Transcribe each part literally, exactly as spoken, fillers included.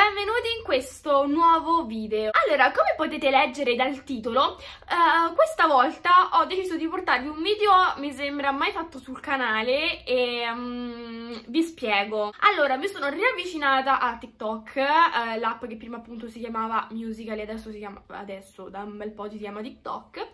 benvenuti in questo nuovo video. Allora, come potete leggere dal titolo, uh, questa volta ho deciso di portarvi un video, mi sembra mai fatto sul canale, e um, vi spiego. Allora, mi sono riavvicinata a TikTok, uh, l'app che prima appunto si chiamava Musical.ly, adesso si chiama, adesso da un bel po' si chiama TikTok,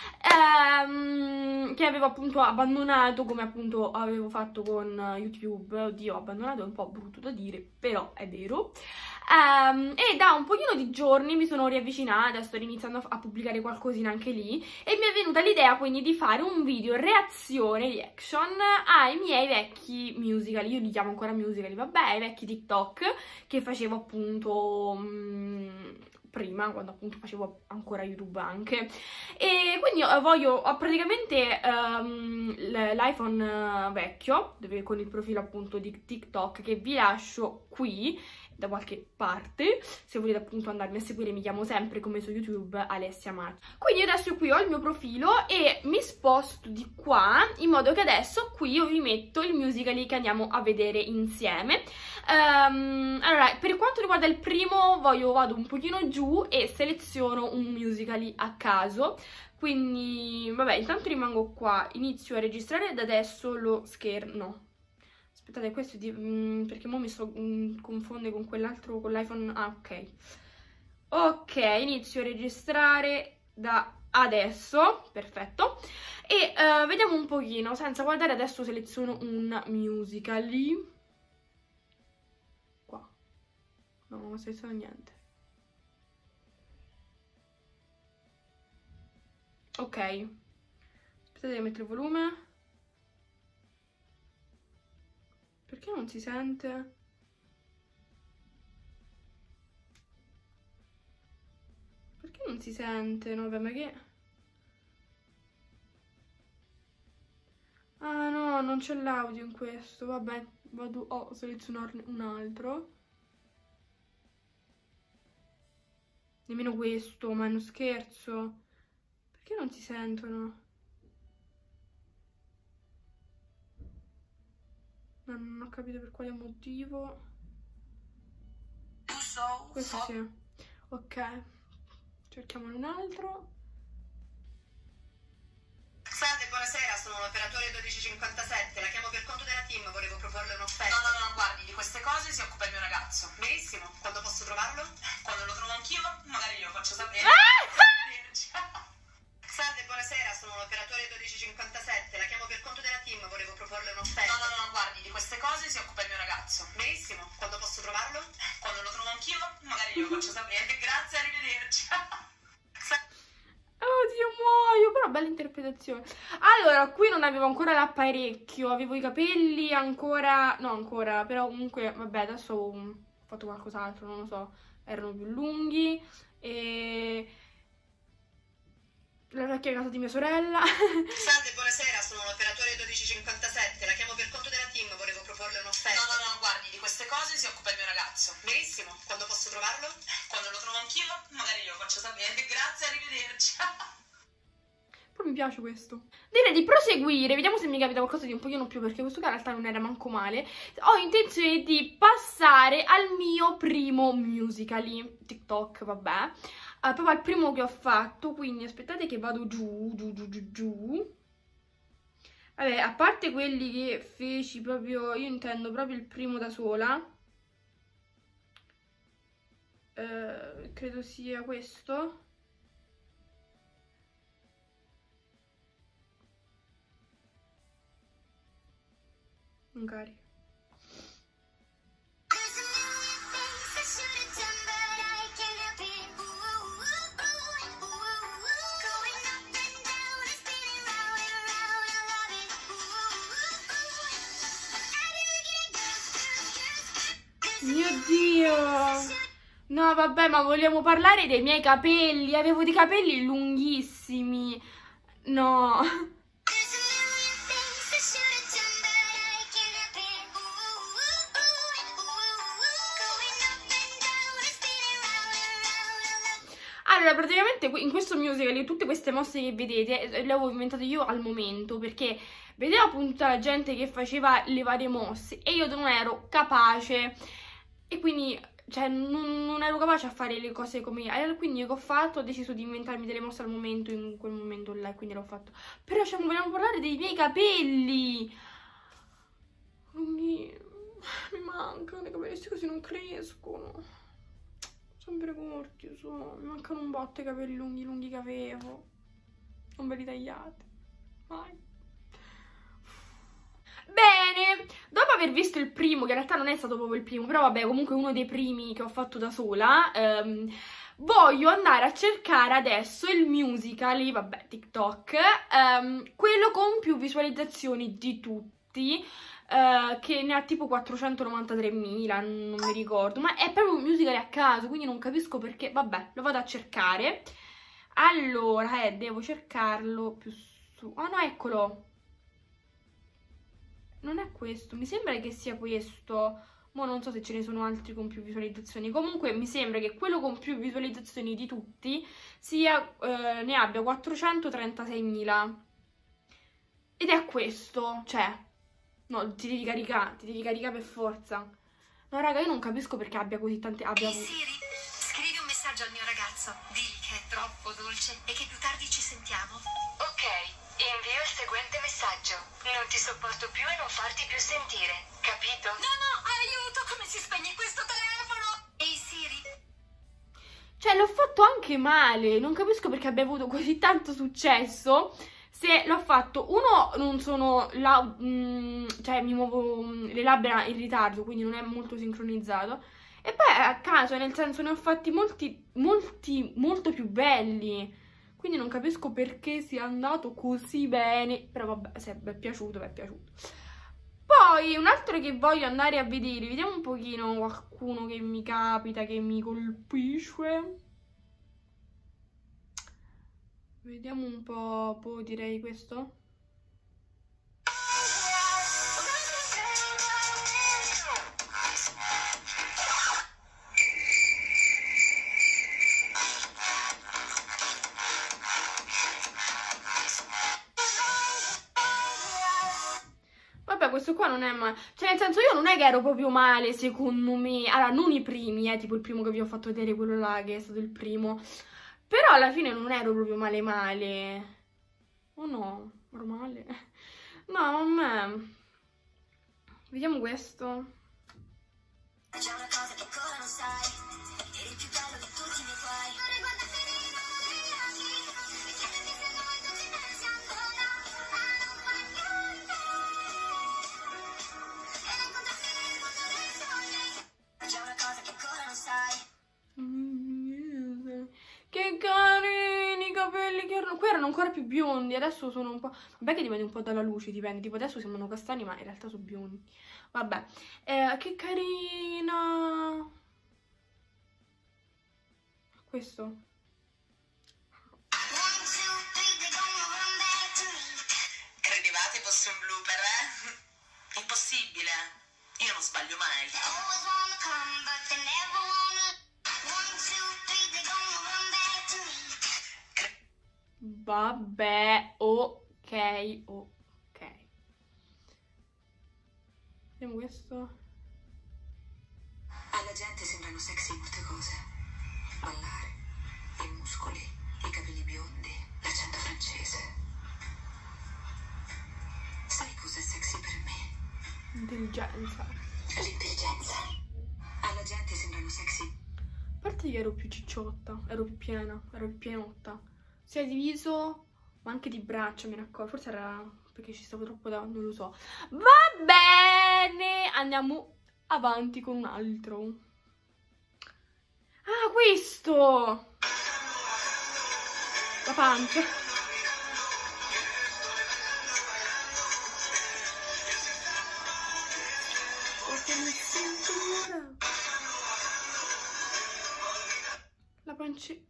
um, che avevo appunto abbandonato, come appunto avevo fatto con YouTube. Oddio, abbandonato è un po' brutto da dire, però è vero. Um, e da un pochino di giorni mi sono riavvicinata, sto iniziando a pubblicare qualcosina anche lì, e mi è venuta l'idea quindi di fare un video reazione, reaction ai miei vecchi musical, io li chiamo ancora musical, vabbè, ai vecchi TikTok che facevo appunto um, prima, quando appunto facevo ancora YouTube anche. E quindi voglio, ho praticamente um, l'iPhone vecchio, dove, con il profilo appunto di TikTok, che vi lascio qui da qualche parte, se volete appunto andarmi a seguire. Mi chiamo sempre come su YouTube Alessia Marchi. Quindi adesso qui ho il mio profilo e mi sposto di qua, in modo che adesso qui io vi metto il musical.ly che andiamo a vedere insieme. Um, allora, per quanto riguarda il primo, voglio, vado un pochino giù e seleziono un musical.ly a caso. Quindi vabbè, intanto rimango qua, inizio a registrare da adesso lo schermo. No, aspettate, questo è di, mh, perché mo mi sto mh, confonde con quell'altro, con l'iPhone. Ah, ok. Ok, inizio a registrare da adesso, perfetto. E uh, vediamo un pochino, senza guardare, adesso seleziono un musical.ly. Qua. No, non seleziono niente. Ok. Aspettate che metto il volume. Perché non si sente? Perché non si sente? No, vabbè, ma che... Ah no, non c'è l'audio in questo. Vabbè, vado a selezionarne un altro. Nemmeno questo, ma è uno scherzo. Perché non si sentono? No, non ho capito per quale motivo. Questo sì. Ok. Cerchiamone un altro. Salve, buonasera, sono un operatore dodici cinquantasette, la chiamo per conto della team, volevo proporle un'offerta. No, no, no, guardi, di queste cose si occupa il mio ragazzo. Benissimo, quando posso trovarlo? Quando lo trovo anch'io, magari glielo faccio sapere. Salve, buonasera, sono un operatore dodici cinquantasette, la chiamo per conto della team, volevo proporle un'offerta. No, no, no, guardi, di queste cose si occupa il mio ragazzo. Benissimo, quando posso trovarlo? Quando lo trovo anch'io, magari glielo faccio sapere. Grazie, arrivederci. Oddio, muoio, però bella interpretazione. Allora, qui non avevo ancora l'apparecchio, avevo i capelli ancora, no ancora, però comunque, vabbè, adesso ho fatto qualcos'altro, non lo so, erano più lunghi. E... la vecchia casa di mia sorella. Salve, buonasera, sono un operatore dodici cinquantasette, la chiamo per conto della team, volevo proporle un'offerta. No, no, no, guardi, di queste cose si occupa il mio ragazzo. Benissimo, quando posso trovarlo? Quando lo trovo anch'io, magari glielo faccio sapere. Grazie, arrivederci. Poi mi piace questo. Direi di proseguire, vediamo se mi capita qualcosa di un pochino più, perché questo qua in realtà non era manco male. Ho intenzione di passare al mio primo musical.ly, TikTok, vabbè. Uh, proprio al primo che ho fatto, quindi aspettate che vado giù, giù, giù, giù, giù. Vabbè, a parte quelli che feci proprio, io intendo proprio il primo da sola. Uh, credo sia questo. Non carica. Mio Dio! No, vabbè, ma vogliamo parlare dei miei capelli? Avevo dei capelli lunghissimi. No. Allora, praticamente in questo musical tutte queste mosse che vedete le avevo inventate io al momento, perché vedevo appunto tutta la gente che faceva le varie mosse e io non ero capace, e quindi cioè non, non ero capace a fare le cose come io, quindi che ho fatto, ho deciso di inventarmi delle mosse al momento, in quel momento là, quindi l'ho fatto. Però cioè, vogliamo parlare dei miei capelli, quindi mi mancano i capelli, così non crescono, sempre corti, so. Mi mancano un botto i capelli lunghi lunghi che avevo, non ve li tagliate mai. Bene, dopo aver visto il primo, che in realtà non è stato proprio il primo, però vabbè, comunque uno dei primi che ho fatto da sola, ehm, voglio andare a cercare adesso il musical.ly, vabbè, TikTok, ehm, quello con più visualizzazioni di tutti, eh, che ne ha tipo quattrocentonovantatremila, non mi ricordo, ma è proprio un musical a caso, quindi non capisco perché, vabbè, lo vado a cercare. Allora, eh, devo cercarlo più su... Ah no, eccolo! Non è questo, mi sembra che sia questo, ma non so se ce ne sono altri con più visualizzazioni. Comunque mi sembra che quello con più visualizzazioni di tutti sia, eh, ne abbia quattrocentotrentasei.000. Ed è questo, cioè, no, ti devi caricare, ti devi caricare per forza. No raga, io non capisco perché abbia così tante... Abbia... Ehi Siri, scrivi un messaggio al mio ragazzo, digli che è troppo dolce e che più tardi ci sentiamo. Ok. Invio il seguente messaggio. Non ti sopporto più e non farti più sentire. Capito? No, no, aiuto, come si spegne questo telefono? Ehi Siri. Cioè, l'ho fatto anche male. Non capisco perché abbia avuto così tanto successo. Se l'ho fatto, uno, non sono la, mh, cioè mi muovo mh, le labbra in ritardo, quindi non è molto sincronizzato. E poi a caso, nel senso, ne ho fatti molti, molti, molto più belli. Quindi non capisco perché sia andato così bene, però vabbè, se vi è piaciuto, vi è piaciuto. Poi un altro che voglio andare a vedere, vediamo un pochino qualcuno che mi capita, che mi colpisce. Vediamo un po', poi direi questo. Questo qua non è male, cioè nel senso io non è che ero proprio male secondo me, allora non i primi, eh, tipo il primo che vi ho fatto vedere, quello là che è stato il primo, però alla fine non ero proprio male male, oh no, ero male, no a me, vediamo questo. C'è una cosa che ancora non sai, eri il più bello di tutti i miei guai. Che carini i capelli che erano, qui erano ancora più biondi, adesso sono un po', vabbè che dipende un po' dalla luce, dipende, tipo adesso sembrano castani ma in realtà sono biondi, vabbè, eh, che carina, questo. Credevate fosse un blooper, eh? Impossibile, io non sbaglio mai. Vabbè, ok, ok. Vediamo questo. Alla gente sembrano sexy molte cose. Ballare, i muscoli, i capelli biondi, l'accento francese. Sai cosa è sexy per me? Intelligenza. L'intelligenza. Alla gente sembrano sexy. A parte che ero più cicciotta, ero più piena, ero più pienotta. Sia di viso, ma anche di braccia, me ne accorgo. Forse era perché ci stavo troppo da... non lo so. Va bene, andiamo avanti con un altro. Ah, questo! La pancia. La pancetta.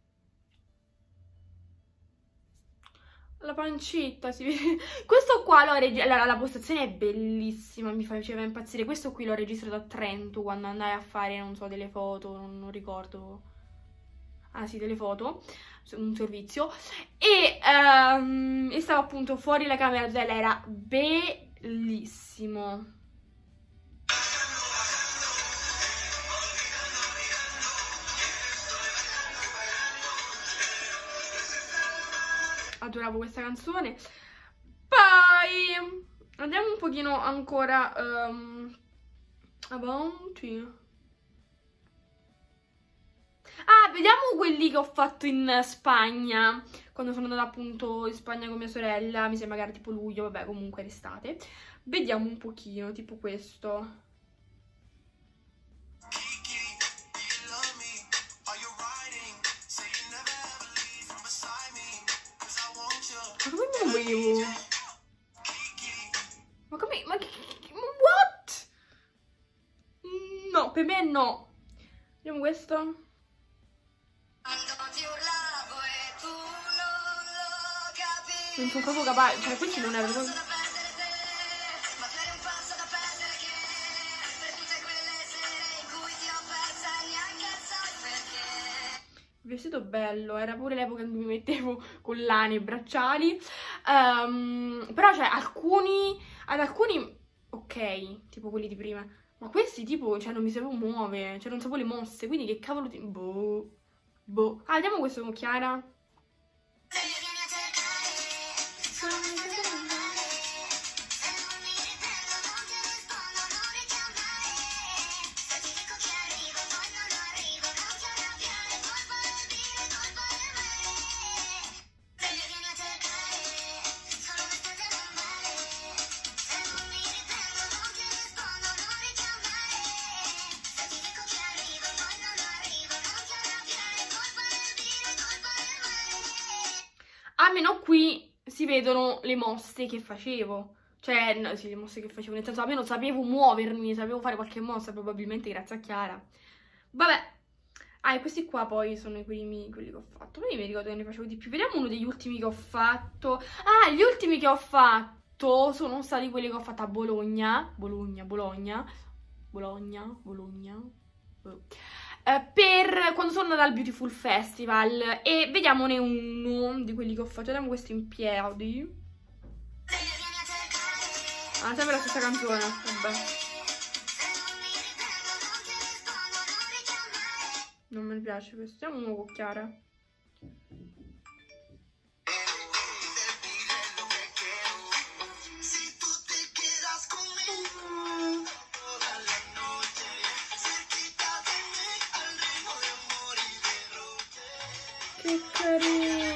La pancetta, si vede. Questo qua l'ho registrato. Allora, la postazione è bellissima, mi faceva impazzire. Questo qui l'ho registrato a Trento quando andai a fare, non so, delle foto, non, non ricordo. Ah sì, delle foto, un servizio. E, um, e stavo appunto fuori la camera hotel, era bellissimo. adoravo questa canzone. Poi andiamo un pochino ancora um, avanti. Ah, vediamo quelli che ho fatto in Spagna, quando sono andata appunto in Spagna con mia sorella, mi sembra che era tipo luglio, vabbè comunque l'estate. Vediamo un pochino, tipo questo. Ma come mi muovevo? Ma come? Ma che... What? No, per me no. Vediamo questo. Non sono proprio capace, cioè questi non erano proprio... Il vestito bello, era pure l'epoca in cui mi mettevo collane e bracciali, um, però cioè alcuni, ad alcuni ok, tipo quelli di prima, ma questi tipo, cioè non mi sapevo muovere, cioè non sapevo le mosse, quindi che cavolo di... boh, boh. Ah, vediamo questo con Chiara. Almeno qui si vedono le mosse che facevo. Cioè, no, sì, le mosse che facevo. Nel senso, almeno sapevo muovermi, sapevo fare qualche mossa, probabilmente grazie a Chiara. Vabbè. Ah, e questi qua poi sono i primi, quelli che ho fatto. Poi mi ricordo che ne facevo di più. Vediamo uno degli ultimi che ho fatto. Ah, gli ultimi che ho fatto sono stati quelli che ho fatto a Bologna. Bologna, Bologna. Bologna, Bologna. Oh. Uh, per quando sono andata al Beautiful Festival, e vediamone uno di quelli che ho fatto. Vediamo questo in piedi. Ah, sempre la stessa canzone, vabbè. Non mi piace questo. Vediamo uno con Chiara. Che carino.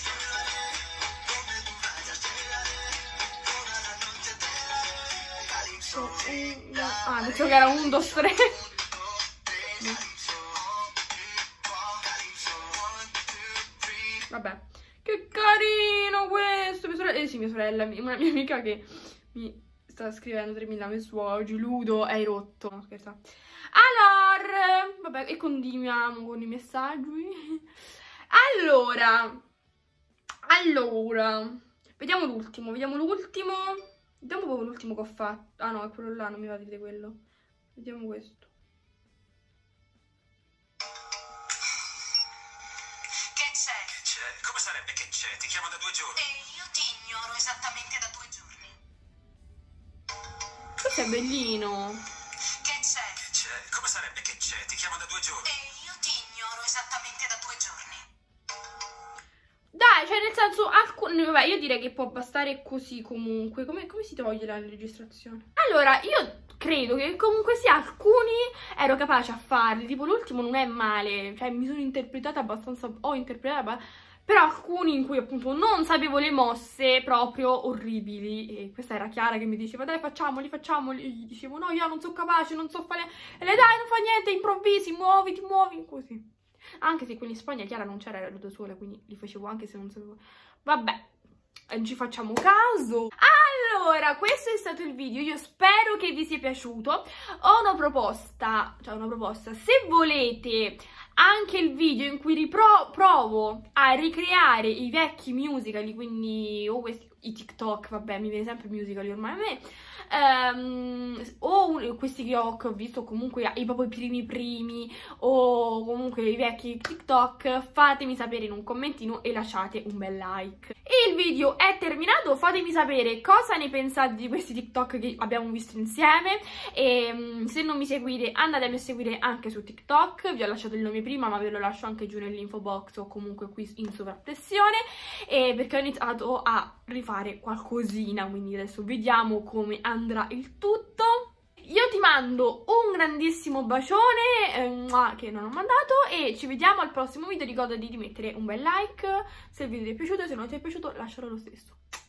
Ah, detto che era un, due, tre. Vabbè. Che carino questo. Mia sorella, eh sì, mia sorella, una mia amica che mi sta scrivendo tremila messaggi. Ludo, hai rotto. No, scherzo. Allora, vabbè, e continuiamo con i messaggi. Allora, allora, vediamo l'ultimo, vediamo l'ultimo, vediamo proprio l'ultimo che ho fatto. Ah no, è quello là, non mi va di vedere quello. Vediamo questo. Che c'è? Che c'è? Come sarebbe che c'è? Ti chiamo da due giorni. E io ti ignoro esattamente da due giorni. Questo è bellino. Che c'è? Che c'è? Come sarebbe che c'è? Ti chiamo da due giorni. E io ti ignoro esattamente da due giorni. Dai, cioè nel senso, alcuni, vabbè, io direi che può bastare così comunque. Come, come si toglie la registrazione? Allora, io credo che comunque sia alcuni ero capace a farli. Tipo l'ultimo non è male, cioè mi sono interpretata abbastanza, ho interpretato, però alcuni in cui appunto non sapevo le mosse proprio orribili. E questa era Chiara che mi diceva dai facciamoli, facciamoli. E gli dicevo no, io non sono capace, non so fare. E lei dai non fa niente, improvvisi, muoviti, muovi, così. Anche se quelli in Spagna Chiara non c'era, ero da sola, quindi li facevo anche se non sapevo. Vabbè, non ci facciamo caso. Allora, questo è stato il video, io spero che vi sia piaciuto. Ho una proposta, cioè una proposta, se volete anche il video in cui riprovo a ricreare i vecchi musical, quindi o questi, i TikTok, vabbè, mi viene sempre Musical.ly ormai a me, ehm, o un, questi che ho, che ho visto comunque i proprio i primi primi, o comunque i vecchi TikTok, fatemi sapere in un commentino e lasciate un bel like. E il video è terminato, fatemi sapere cosa ne pensate di questi TikTok che abbiamo visto insieme, e se non mi seguite andatemi a seguire anche su TikTok, vi ho lasciato il nome prima ma ve lo lascio anche giù nell'info box o comunque qui in sovrappressione, e perché ho iniziato a rifare qualcosina, quindi adesso vediamo come andrà il tutto. Io ti mando un grandissimo bacione eh, che non ho mandato, e ci vediamo al prossimo video. Ricorda di mettere un bel like se il video ti è piaciuto, e se non ti è piaciuto lascialo lo stesso.